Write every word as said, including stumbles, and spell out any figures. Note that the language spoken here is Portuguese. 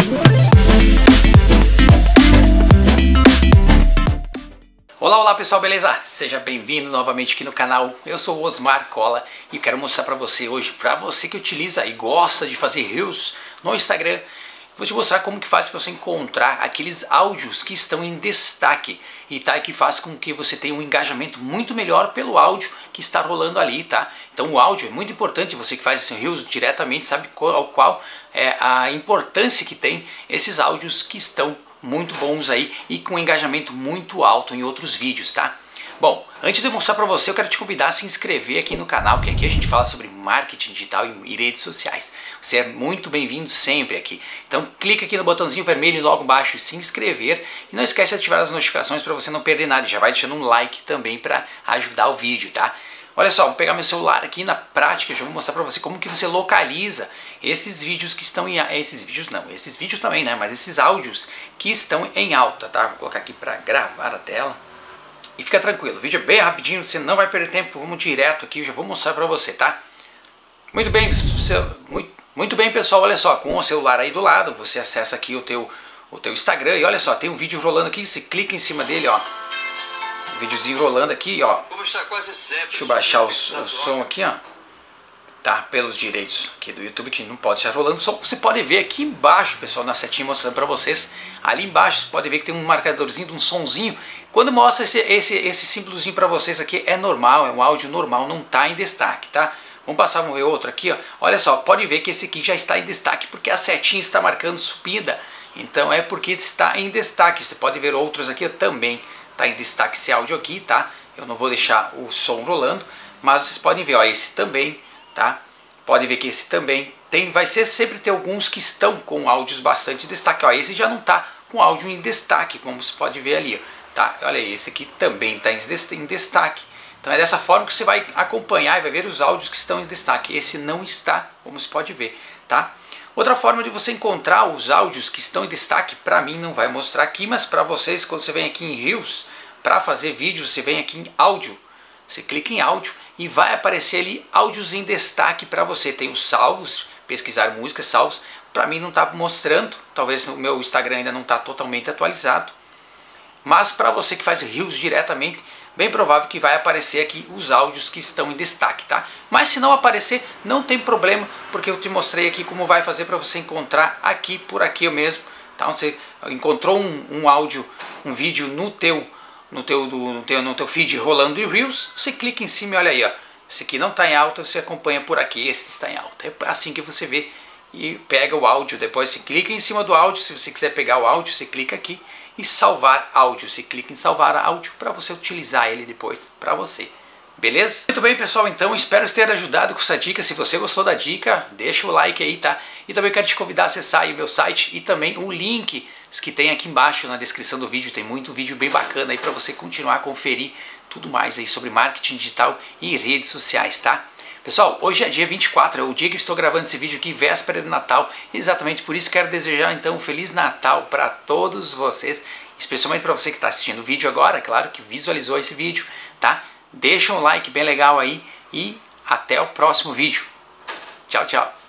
Olá, olá pessoal, beleza? Seja bem-vindo novamente aqui no canal. Eu sou o Osmar Cola e quero mostrar para você hoje, para você que utiliza e gosta de fazer reels no Instagram, vou te mostrar como que faz para você encontrar aqueles áudios que estão em destaque e tá, que faz com que você tenha um engajamento muito melhor pelo áudio que está rolando ali, tá? Então o áudio é muito importante, você que faz esse reels diretamente sabe qual, qual é a importância que tem esses áudios que estão muito bons aí e com engajamento muito alto em outros vídeos, tá? Bom, antes de eu mostrar para você, eu quero te convidar a se inscrever aqui no canal, que aqui a gente fala sobre marketing digital e redes sociais. Você é muito bem-vindo sempre aqui. Então clica aqui no botãozinho vermelho logo abaixo, se inscrever, e não esquece de ativar as notificações para você não perder nada. Já vai deixando um like também para ajudar o vídeo, tá? Olha só, vou pegar meu celular aqui na prática, já vou mostrar para você como que você localiza esses vídeos que estão em... Esses vídeos não, esses vídeos também, né? Mas esses áudios que estão em alta, tá? Vou colocar aqui para gravar a tela. E fica tranquilo, o vídeo é bem rapidinho, você não vai perder tempo, vamos direto aqui, eu já vou mostrar para você, tá? Muito bem, muito, muito bem pessoal, olha só, com o celular aí do lado, você acessa aqui o teu, o teu Instagram e olha só, tem um vídeo rolando aqui, você clica em cima dele, ó. Um videozinho rolando aqui, ó. Deixa eu baixar o, o som aqui, ó. Tá, pelos direitos aqui do YouTube, que não pode estar rolando, só você pode ver aqui embaixo, pessoal, na setinha mostrando para vocês. Ali embaixo você pode ver que tem um marcadorzinho de um sonzinho. Quando mostra esse, esse, esse símbolozinho para vocês aqui, é normal, é um áudio normal, não está em destaque, tá? Vamos passar, vamos ver outro aqui, ó. Olha só, pode ver que esse aqui já está em destaque, porque a setinha está marcando subida. Então é porque está em destaque. Você pode ver outros aqui, ó, também está em destaque esse áudio aqui, tá? Eu não vou deixar o som rolando, mas vocês podem ver, ó, esse também, tá? Pode ver que esse também tem, vai ser sempre ter alguns que estão com áudios bastante destaque. Ó, esse já não está com áudio em destaque, como você pode ver ali, ó. Tá, olha aí, esse aqui também está em destaque. Então é dessa forma que você vai acompanhar e vai ver os áudios que estão em destaque. Esse não está, como você pode ver, tá? Outra forma de você encontrar os áudios que estão em destaque, para mim não vai mostrar aqui, mas para vocês, quando você vem aqui em Reels, para fazer vídeo, você vem aqui em áudio. Você clica em áudio e vai aparecer ali áudios em destaque para você. Tem os salvos, pesquisar músicas, salvos. Para mim não está mostrando, talvez o meu Instagram ainda não está totalmente atualizado. Mas para você que faz reels diretamente, bem provável que vai aparecer aqui os áudios que estão em destaque, tá? Mas se não aparecer, não tem problema, porque eu te mostrei aqui como vai fazer para você encontrar aqui por aqui mesmo. Então você encontrou um, um áudio, um vídeo no teu, no teu, do, no teu, no teu feed rolando de reels, você clica em cima e olha aí, ó. Esse aqui não está em alta, você acompanha por aqui, esse está em alta. É assim que você vê e pega o áudio, depois você clica em cima do áudio, se você quiser pegar o áudio, você clica aqui. E salvar áudio, você clica em salvar áudio para você utilizar ele depois para você, beleza? Muito bem pessoal, então espero ter ajudado com essa dica. Se você gostou da dica, deixa o like aí, tá? E também quero te convidar a acessar aí o meu site e também o link que tem aqui embaixo na descrição do vídeo. Tem muito vídeo bem bacana aí para você continuar a conferir tudo mais aí sobre marketing digital e redes sociais, tá? Pessoal, hoje é dia vinte e quatro, é o dia que estou gravando esse vídeo aqui, véspera de Natal. Exatamente por isso quero desejar então um Feliz Natal para todos vocês, especialmente para você que está assistindo o vídeo agora, claro que visualizou esse vídeo, tá? Deixa um like bem legal aí e até o próximo vídeo. Tchau, tchau.